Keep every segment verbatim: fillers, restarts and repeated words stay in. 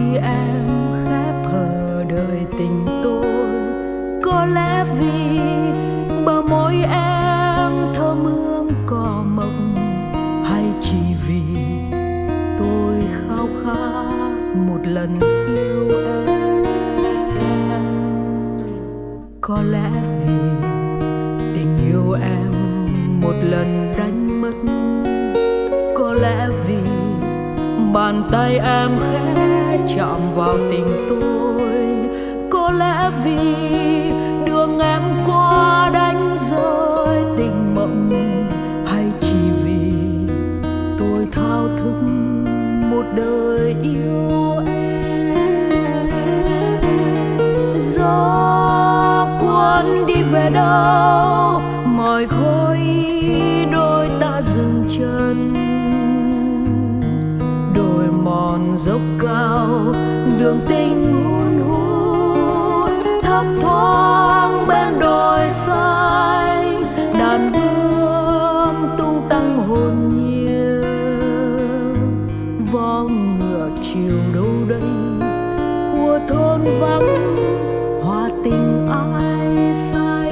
khi em khép hờ đợi tình tôi, có lẽ vì bờ môi em thơm hương cỏ mộng, hay chỉ vì tôi khao khát một lần yêu em. Có lẽ vì tình yêu em một lần đánh mất, có lẽ vì bàn tay em khẽ chạm vào tình tôi, có lẽ vì đường em qua đánh rơi tình mộng, hay chỉ vì tôi thao thức một đời yêu em. Gió cuốn đi về đâu, mỏi gối đôi ta dừng chân, đồi mòn dốc cao đường tình hun hút, thấp thoáng bên đồi xanh đàn bướm tung tăng hồn nhiên. Vó ngựa chiều đâu đây của thôn vắng hoa tình ai say.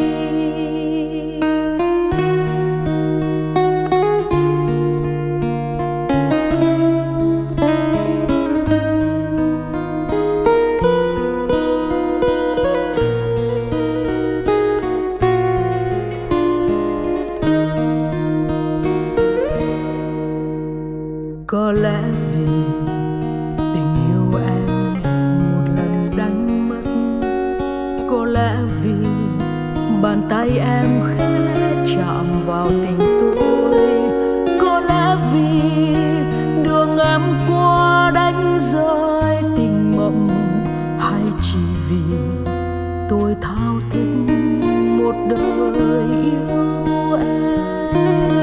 Có lẽ vì tình yêu em một lần đánh mất, có lẽ vì bàn tay em khẽ chạm vào tình tôi, có lẽ vì đường em qua đánh rơi tình mộng, hay chỉ vì tôi thao thức một đời yêu em.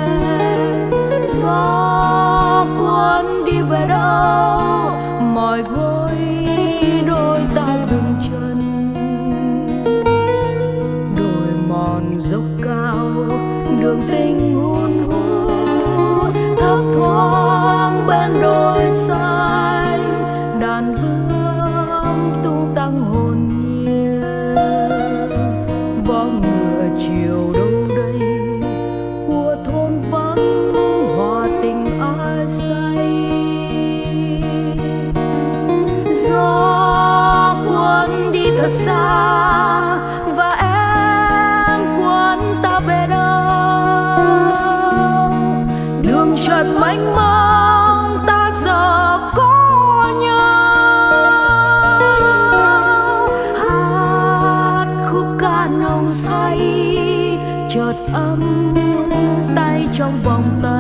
Gió cuốn đi về đâu, mỏi gối đôi ta dừng chân, đồi mòn dốc cao đường tình hun hút, thấp thoáng bên đồi xanh đàn bướm tung tăng hồn nhiên. Vó ngựa chiều đâu đây của thôn vắng hòa tình ai say. Gió cuốn đi thật xa và em cuốn ta về đâu, đường trần mênh mông ta giờ có nhau. Hát khúc ca nồng say chợt ấm tay trong vòng tay,